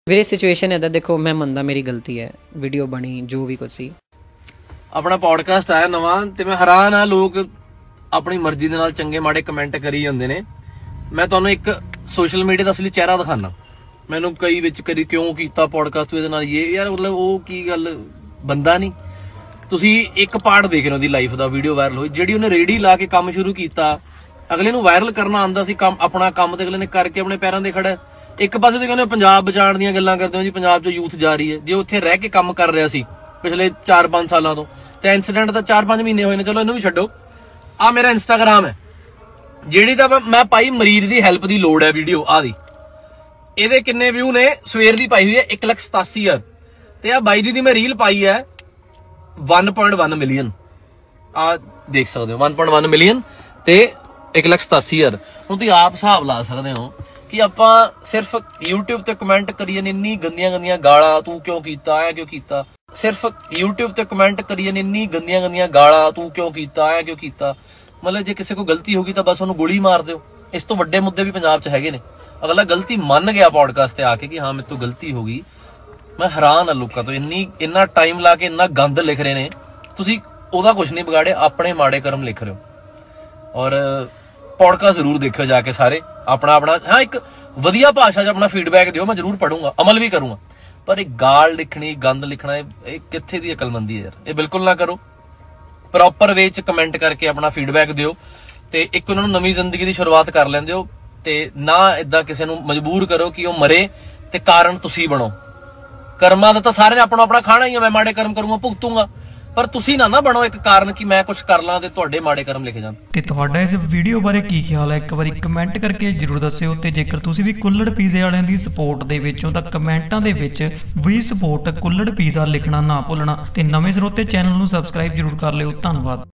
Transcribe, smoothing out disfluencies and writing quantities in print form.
ਵੀਰੇ ਸਿਚੁਏਸ਼ਨ ਇਹਦਾ ਦੇਖੋ, मैं ਮੰਨਦਾ ਮੇਰੀ ਗਲਤੀ ਹੈ, ਵੀਡੀਓ ਬਣੀ ਜੋ ਵੀ ਕੁਝ ਸੀ। ਆਪਣਾ ਪੋਡਕਾਸਟ ਆਇਆ ਨਵਾਂ ਤੇ ਮੈਂ ਹੈਰਾਨ ਆ, ਲੋਕ ਆਪਣੀ ਮਰਜ਼ੀ ਦੇ ਨਾਲ ਚੰਗੇ ਮਾੜੇ ਕਮੈਂਟ ਕਰੀ ਜਾਂਦੇ ਨੇ। ਮੈਂ ਤੁਹਾਨੂੰ ਇੱਕ ਸੋਸ਼ਲ ਮੀਡੀਆ ਦਾ ਅਸਲੀ ਚਿਹਰਾ ਦਿਖਾਣਾ। ਮੈਨੂੰ ਕਈ ਵਿੱਚ ਕਰੀ ਕਿਉਂ ਕੀਤਾ ਪੋਡਕਾਸਟ ਇਹਦੇ ਨਾਲ, ਇਹ ਯਾਰ ਮਤਲਬ ਉਹ ਕੀ ਗੱਲ, ਬੰਦਾ ਨਹੀਂ। ਤੁਸੀਂ ਇੱਕ ਪਾਰਟ ਦੇਖ ਰਹੇ ਹੋ ਉਹਦੀ ਲਾਈਫ ਦਾ, ਵੀਡੀਓ ਵਾਇਰਲ ਹੋਈ ਜਿਹੜੀ ਉਹਨੇ ਰੇੜੀ ਲਾ ਕੇ ਕੰਮ ਸ਼ੁਰੂ ਕੀਤਾ। ਅਗਲੇ ਨੂੰ ਵਾਇਰਲ ਕਰਨਾ ਆਉਂਦਾ ਸੀ, ਕੰਮ ਆਪਣਾ ਕੰਮ ਤੇ ਅਗਲੇ ਨੇ ਕਰਕੇ ਆਪਣੇ ਪੈਰਾਂ ਤੇ ਖੜਾ। ਇੱਕ ਪਾਸੇ ਤੇ ਕਹਿੰਦੇ ਪੰਜਾਬ ਬਚਾਉਣ ਦੀਆਂ ਗੱਲਾਂ ਕਰਦੇ ਹੋ ਜੀ, ਪੰਜਾਬ 'ਚ ਯੂਥ ਜਾ ਰਹੀ ਹੈ। ਜੇ ਉੱਥੇ ਰਹਿ ਕੇ ਕੰਮ ਕਰ ਰਿਹਾ ਸੀ ਪਿਛਲੇ 4-5 ਸਾਲਾਂ ਤੋਂ, ਤੇ ਇੰਸੀਡੈਂਟ ਤਾਂ 4-5 ਮਹੀਨੇ ਹੋਏ ਨੇ, ਚਲੋ ਇਹਨੂੰ ਵੀ ਛੱਡੋ। ਆ ਮੇਰਾ ਇੰਸਟਾਗ੍ਰਾਮ ਹੈ, ਜਿਹੜੀ ਤਾਂ ਮੈਂ ਪਾਈ ਮਰੀਜ਼ ਦੀ ਹੈਲਪ ਦੀ ਲੋੜ ਹੈ ਵੀਡੀਓ ਆ ਦੀ। ਇਹਦੇ ਕਿੰਨੇ ਵਿਊ ਨੇ? ਸਵੇਰ ਦੀ ਪਾਈ ਹੋਈ ਹੈ 1,87,000 ਤੇ ਆ ਬਾਈ ਦੀ ਮੈਂ ਰੀਲ ਪਾਈ ਹੈ 1.1 ਮਿਲੀਅਨ। ਆ ਦੇਖ ਸਕਦੇ ਹੋ 1.1 ਮਿਲੀਅਨ ਤੇ 1,87,000। ਹੁਣ ਤੁਸੀਂ ਆਪ ਹਿਸਾਬ ਲਾ ਸਕਦੇ ਹੋ ਕਿ ਆਪਾਂ ਸਿਰਫ YouTube ਤੇ ਕਮੈਂਟ ਕਰੀਏ ਇੰਨੀ ਗੰਦੀਆਂ ਗਾਲਾਂ, ਤੂੰ ਕਿਉਂ ਕੀਤਾ, ਐ ਕਿਉਂ ਕੀਤਾ। ਸਿਰਫ YouTube ਤੇ ਕਮੈਂਟ ਕਰੀਏ ਇੰਨੀ ਗੰਦੀਆਂ ਗਾਲਾਂ, ਤੂੰ ਕਿਉਂ ਕੀਤਾ, ਐ ਕਿਉਂ ਕੀਤਾ। ਮਤਲਬ ਜੇ ਕਿਸੇ ਕੋਲ ਗਲਤੀ ਹੋ ਗਈ ਤਾਂ ਬਸ ਉਹਨੂੰ ਗੋਲੀ ਮਾਰ ਦਿਓ। ਇਸ ਤੋਂ ਵੱਡੇ ਮੁੱਦੇ ਵੀ ਪੰਜਾਬ 'ਚ ਹੈਗੇ ਨੇ। ਅਗਲਾ ਗਲਤੀ ਮੰਨ ਗਿਆ ਪੋਡਕਾਸਟ ਤੇ ਆ ਕੇ ਕਿ ਹਾਂ ਮੇਰੇ ਤੋਂ ਗਲਤੀ ਹੋ ਗਈ। ਮੈਂ ਹੈਰਾਨ ਆ ਲੋਕਾਂ ਤੋਂ, ਇੰਨਾ ਟਾਈਮ ਲਾ ਕੇ ਇੰਨਾ ਗੰਦ ਲਿਖ ਰਹੇ ਨੇ। ਤੁਸੀਂ ਉਹਦਾ ਕੁਝ ਨਹੀਂ ਵਿਗਾੜਿਆ, ਆਪਣੇ ਮਾੜੇ ਕਰਮ ਲਿਖ ਰਹੇ ਹੋ। ਔਰ ਪੋਡਕਾਸਟ ਜ਼ਰੂਰ ਦੇਖਿਓ ਜਾ ਕੇ ਸਾਰੇ, ਆਪਣਾ ਹਾਂ ਇੱਕ ਵਧੀਆ ਭਾਸ਼ਾ 'ਚ ਆਪਣਾ ਫੀਡਬੈਕ ਦਿਓ, ਮੈਂ ਜ਼ਰੂਰ ਪੜੂੰਗਾ, ਅਮਲ ਵੀ ਕਰੂੰਗਾ। ਪਰ ਇਹ ਗਾਲ ਲਿਖਣੀ, ਗੰਦ ਲਿਖਣਾ, ਇਹ ਕਿੱਥੇ ਦੀ ਅਕਲਮੰਦੀ ਹੈ ਯਾਰ। ਇਹ ਬਿਲਕੁਲ ਨਾ ਕਰੋ। ਪ੍ਰੋਪਰ ਵੇ 'ਚ ਕਮੈਂਟ ਕਰਕੇ ਆਪਣਾ ਫੀਡਬੈਕ ਦਿਓ ਤੇ ਇੱਕ ਉਹਨਾਂ ਨੂੰ ਨਵੀਂ ਜ਼ਿੰਦਗੀ ਦੀ ਸ਼ੁਰੂਆਤ ਕਰ ਲੈਂਦੇ ਹੋ। ਤੇ ਨਾ ਇਦਾਂ ਕਿਸੇ ਨੂੰ ਮਜਬੂਰ ਕਰੋ ਕਿ ਉਹ ਮਰੇ ਤੇ ਕਾਰਨ ਤੁਸੀਂ ਬਣੋ। ਕਰਮਾਂ ਦਾ ਤਾਂ ਸਾਰਿਆਂ ਨੇ ਆਪਣਾ ਖਾਣਾ ਹੀ ਆ। ਮੈਂ ਮਾੜੇ ਕਰਮ ਕਰੂੰਗਾ, ਭੁਗਤੂੰਗਾ, ਪਰ ਤੁਸੀਂ ਨਾ ਬਣੋ ਇੱਕ ਕਾਰਨ ਕਿ ਮੈਂ ਕੁਝ ਕਰ ਲਾਂ ਤੇ ਤੁਹਾਡੇ ਮਾੜੇ ਕਰਮ ਲਿਖੇ ਜਾਣ। ਤੇ ਤੁਹਾਡਾ ਇਸ ਵੀਡੀਓ ਬਾਰੇ ਕੀ ਖਿਆਲ ਹੈ, ਇੱਕ ਵਾਰੀ ਕਮੈਂਟ ਕਰਕੇ ਜਰੂਰ ਦੱਸਿਓ। ਤੇ ਜੇਕਰ ਤੁਸੀਂ ਵੀ ਕੁੱਲੜ ਪੀਜ਼ੇ ਵਾਲਿਆਂ ਦੀ ਸਪੋਰਟ ਦੇ ਵਿੱਚੋਂ ਤਾਂ ਕਮੈਂਟਾਂ ਦੇ ਵਿੱਚ ਵੀ ਸਪੋਰਟ ਕੁੱਲੜ ਪੀਜ਼ਾ ਲਿਖਣਾ ਨਾ ਭੁੱਲਣਾ। ਤੇ ਨਵੇਂ ਸਰੋਤੇ ਚੈਨਲ ਨੂੰ ਸਬਸਕ੍ਰਾਈਬ ਜਰੂਰ ਕਰ ਲਿਓ। ਧੰਨਵਾਦ।